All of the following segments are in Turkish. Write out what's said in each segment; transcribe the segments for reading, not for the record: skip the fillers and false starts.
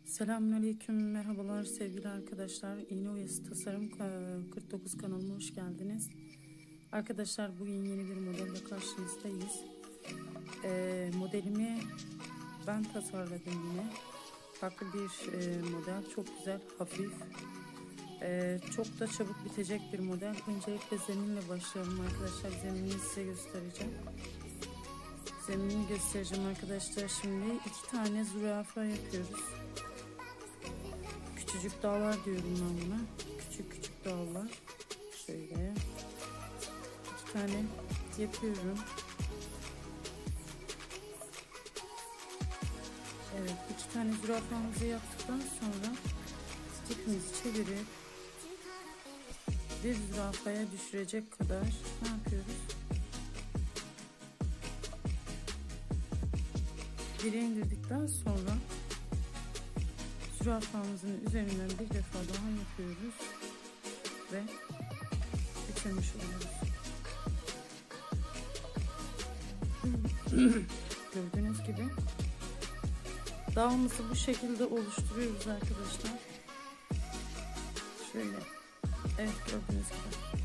Selamünaleyküm, merhabalar sevgili arkadaşlar. İğne Oyası Tasarım 49 kanalıma hoş geldiniz. Arkadaşlar bugün yeni bir modelle karşınızdayız. Modelimi ben tasarladım yine. Farklı bir model, çok güzel, hafif. Çok da çabuk bitecek bir model. Öncelikle zeminle başlayalım arkadaşlar. Zeminini size göstereceğim. Zeminini göstereceğim arkadaşlar. Şimdi 2 tane zürafa yapıyoruz. Küçücük dağlar diyorum ben buna. Küçük küçük dağlar. Şöyle 2 tane yapıyorum. Evet, 2 tane zürafamızı yaptıktan sonra stikimizi çevirip bir zürafaya düşürecek kadar ne yapıyoruz? Biri indirdikten sonra zürafamızın üzerinden bir defa daha yapıyoruz ve bitirmiş oluyoruz. Gördüğünüz gibi dağımızı bu şekilde oluşturuyoruz arkadaşlar. Şöyle. Evet, gördüğünüz gibi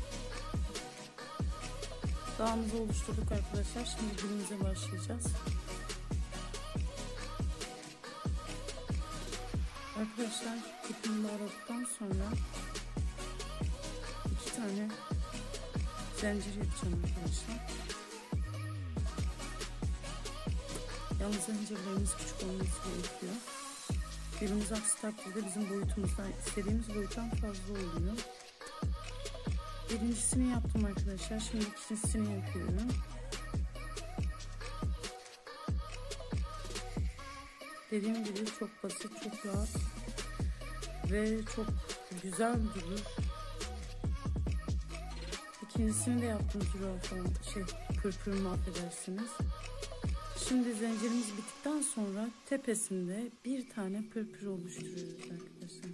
dağımızı oluşturduk arkadaşlar. Şimdi günümüze başlayacağız. Arkadaşlar ipimi bağladıktan sonra 2 tane zincir yapacağım arkadaşlar. Yalnız zincirlerimiz küçük olması gerekiyor. Birimiz aksi takdirde bizim boyutumuzdan, istediğimiz boyuttan fazla oluyor. Birincisini yaptım arkadaşlar. Şimdi ikincisini yapıyorum. Dediğim gibi çok basit, çok rahat ve çok güzel durur. İkincisini de yaptım, pırpırımı affedersiniz. Şimdi zincirimiz bittikten sonra tepesinde bir tane pırpır oluşturuyoruz arkadaşlar.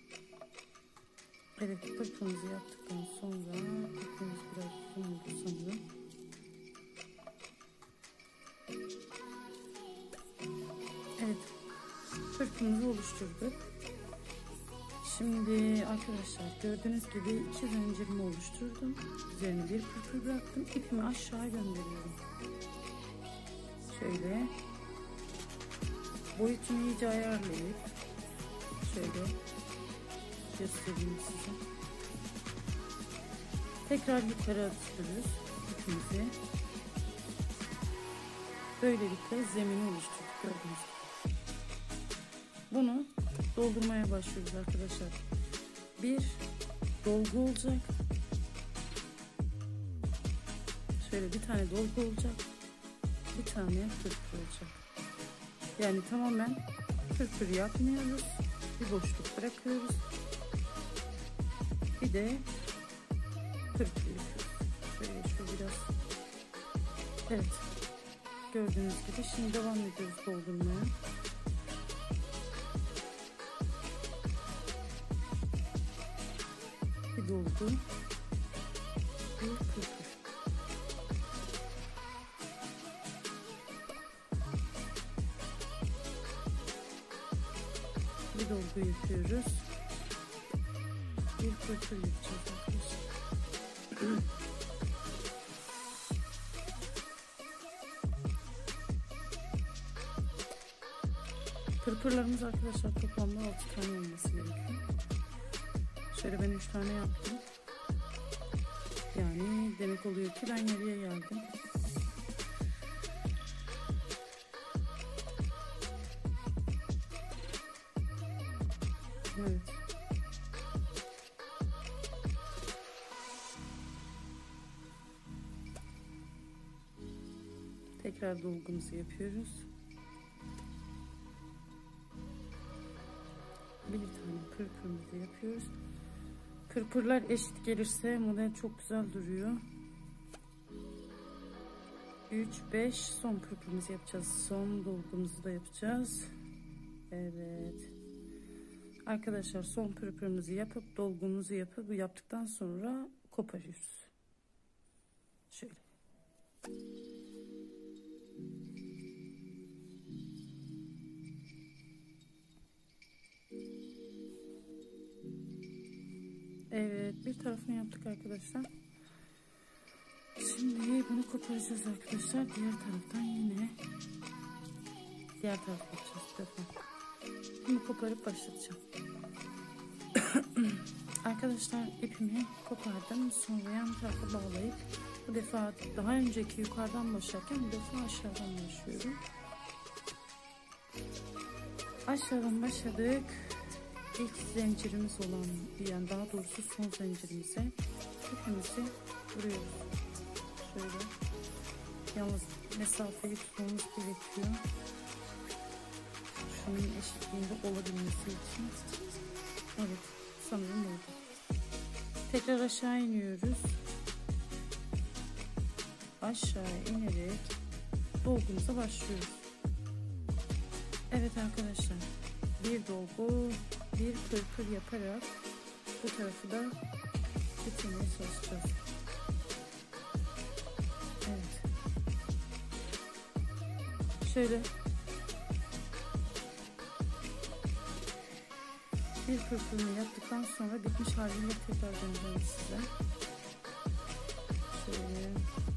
Evet, pırpırımızı yaptıktan sonra ipimiz biraz uzun oldu sanırım. Evet, pırpırımızı oluşturduk. Şimdi arkadaşlar gördüğünüz gibi 2 zincirimi oluşturdum. Üzerine bir pırpır bıraktım. İpimi aşağı gönderiyorum. Şöyle boyutunu iyice ayarlayıp şöyle göstereyim size. Tekrar yukarı atıyoruz ipimizi. Böylelikle zemini oluşturduk, gördüğünüz gibi. Bunu doldurmaya başlıyoruz arkadaşlar. Bir dolgu olacak. Şöyle bir tane dolgu olacak. Bir tane pırpır olacak. Yani tamamen pırpır yapmıyoruz. Bir boşluk bırakıyoruz. Bir de pırpır yapıyoruz. Şöyle şu biraz. Evet. Gördüğünüz gibi şimdi devam ediyoruz doldurmaya. Bir dolgu. Bir pırpır. Bir dolgu yapıyoruz. Bir pırpır yapacağız arkadaşlar. Pırpırlarımız arkadaşlar toplamda 6 tane olması gerekiyor. Şöyle ben 3 tane yaptım. Yani demek oluyor ki ben yarıya geldim. Evet. Tekrar dolgumuzu yapıyoruz. Bir tane pırpırımızı yapıyoruz. Pırpırlar eşit gelirse model çok güzel duruyor. 3, 5 son pırpırımızı yapacağız. Son dolgumuzu da yapacağız. Evet. Arkadaşlar son pırpırımızı yapıp dolgumuzu yaptıktan sonra koparıyoruz. Şöyle. bir tarafını yaptık arkadaşlar. Şimdi bunu koparacağız arkadaşlar. Diğer taraftan yine diğer taraf yapacağız bu defa. Bunu koparıp başlatacağım. Arkadaşlar ipimi kopardım. Sonra yan tarafa bağlayıp bu defa daha önceki yukarıdan başlarken bu defa aşağıdan başlıyorum. Aşağıdan başladık. İlk zincirimiz olan, yani daha doğrusu son zincirimize ipimizi vuruyoruz. Şöyle. Yalnız mesafeyi tutmamız gerekiyor. Şunun eşitliğinde olabilmesi için. Evet, sanırım oldu. Tekrar aşağı iniyoruz. Aşağı inerek dolgumuza başlıyoruz. Evet arkadaşlar, bir dolgu, bir pırpır yaparak bu tarafı da bitirmeye çalışacağız. Evet. Şöyle bir pırpırını yaptıktan sonra bitmiş haliyle tekrar döneceğim size. Şöyle.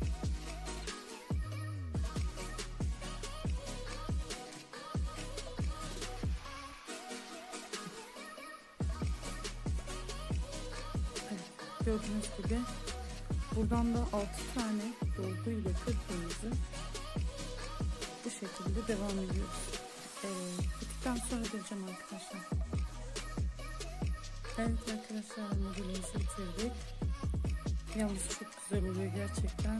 Gördüğünüz gibi buradan da 6 tane dolgu ile pırpırımızı bu şekilde devam ediyoruz. Bittikten sonra göreceğim arkadaşlar. Evet arkadaşlar, modelimizi bitirdik. Yalnız çok güzel oluyor gerçekten.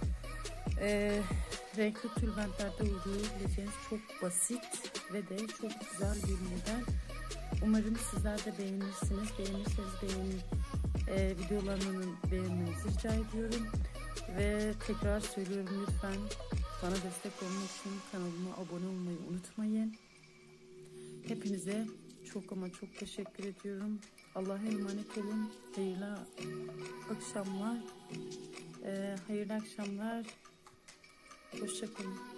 Renkli tülbentlerde uygulayabileceğiniz çok basit ve de çok güzel bir model. Umarım sizler de beğenirsiniz. Beğenirseniz videolarımı beğenmenizi rica ediyorum. Ve tekrar söylüyorum, lütfen bana destek olmak için kanalıma abone olmayı unutmayın. Hepinize çok ama çok teşekkür ediyorum. Allah'a emanet olun. Hayırlı akşamlar. Hoşça kalın.